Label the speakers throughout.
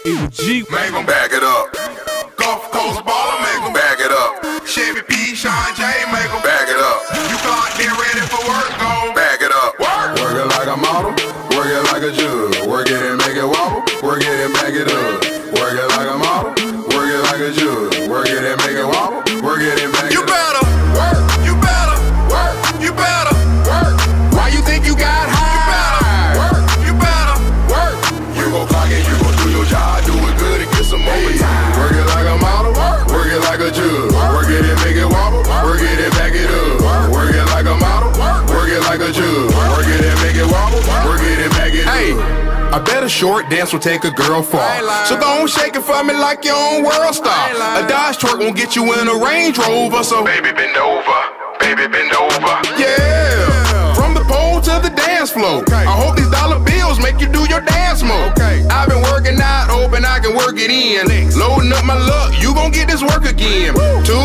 Speaker 1: G.
Speaker 2: Make 'em back it up. Gulf Coast Balla, make 'em back it up. Chevy P, Sean J, make 'em back it up. You thought they ready for work, go back it up. Work it like a model, work it like a jug. Work it and make it wobble, work it and back it up. Work it like a model, work it like a jug. Work it and make it wobble, work it and back it up. You better work, you better work, you better work. Why you think you got high? You better work. You gon' clock it, you gon' do your job, do it good and get some overtime. Work it like a model, work it like a jug. Work it and make it wobble, work it and back it up. Work it like a model, work it like a jug. Work it and make it wobble, work it and back it up. Hey, I bet a short dance will take a girl far. So go on, shake it for me like your own world star. A Dodge twerk won't get you in a Range Rover, so baby bend over, baby bend over. Yeah, from the pole to the dance floor. I hope these dollar bills make you do your dance mode. I've been working out, hoping I can work it in. Loading up my luck, you gon' get this work again.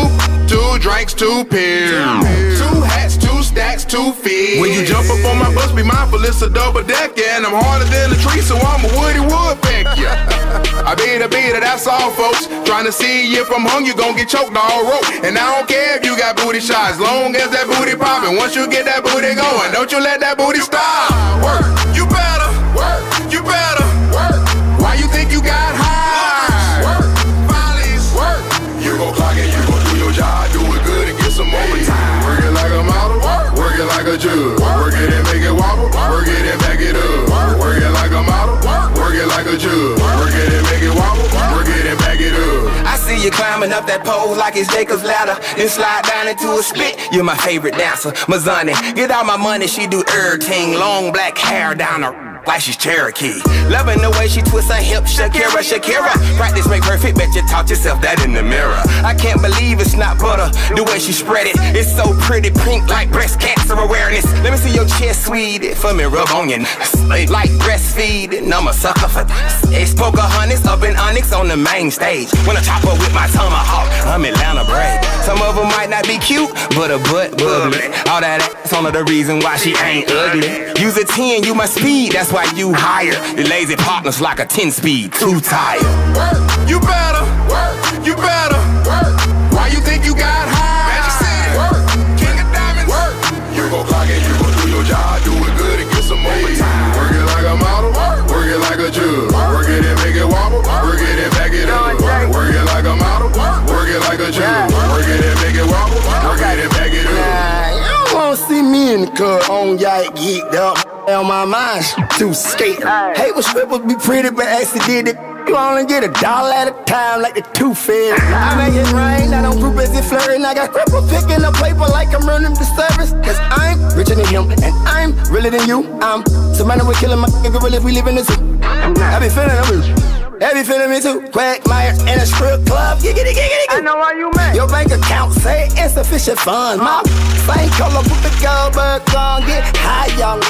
Speaker 2: Two drinks, 2 pills, 2 hats, 2 stacks, 2 feet. When you jump up on my bus, be mindful it's a double decker, and I'm harder than a tree, so I'm a woody woodpecker. I beat it, that's all, folks. Trying to see if I'm hung, you gon' get choked all rope. And I don't care if you got booty shots, long as that booty poppin'. Once you get that booty going, don't you let that booty stop. Work, you better work, you better work. Why you think you got high? Work, follies, work. You gon' clock it, you gon' do your job, do it good and get some overtime. Work it like a model, work it like a jug. Work it and make it wobble, work it and back it up. Work it like a model, work it like a jug. Work it and make it wobble, work it and back it up.
Speaker 3: I see you climbing up that pole like it's Jacob's ladder, then slide down into a spit. You're my favorite dancer, Mazani. Get all my money, she do everything. Long black hair down her like she's Cherokee. Loving the way she twists her hips, Shakira, Shakira. Practice make perfect, bet you taught yourself that in the mirror. I can't believe it's not butter, the way she spread it. It's so pretty pink like breast cancer awareness. Let me see your chest, sweet it for me, rub on your like breastfeeding. I'm a sucker for this. Poker honeys up in Onyx on the main stage. When I chop up with my tomahawk, I'm Atlanta braid. Some of them might not be cute, but a butt bubbly. All that ass on the reason why she ain't ugly. Use a 10, you my speed, that's why you higher. The lazy partners like a 10-speed, too tired.
Speaker 2: Work, you better work, you better work. Why you think you got high? Magic City, work, King of Diamonds, work. You gon' clock it, you gon' do your job, do it good and get some overtime. Work it like a model, work it like a jug. Work it and make it wobble, work it and back it up. Work it like a model, work it like a jug. Work it and make it wobble, work it and back it up.
Speaker 4: You don't wanna see me in the club on yike geeked up. On my mind, too skate. Hate when strippers be pretty, but accidentally you only get $1 at a time, like the tooth fairy. I make it rain, I don't group as it flirting. I got cripples picking up paper like I'm running the service. Cause I'm richer than him, and I'm realer than you. I'm surrounded with killing my nigga, really if we live in this. I be feeling them. They be feeling me too. Quagmire in a strip club. Giggity, giggity, giggity. I know why you mad. Your bank account say insufficient funds. My same color with the gold, but gon' get high, young.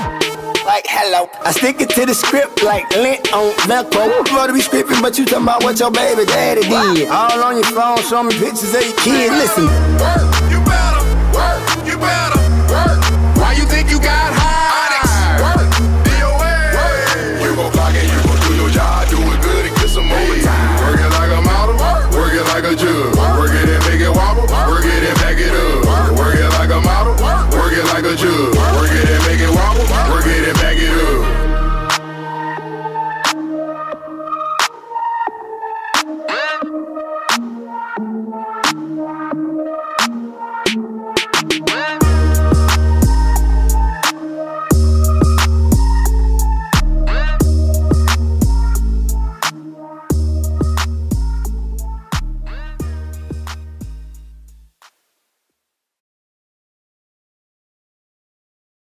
Speaker 4: Like hello, I stick it to the script like lint on Velcro. You ought to be scripting, but you talking about what your baby daddy did. All on your phone, show me pictures of your kid. Listen,
Speaker 2: work, you better work, you better.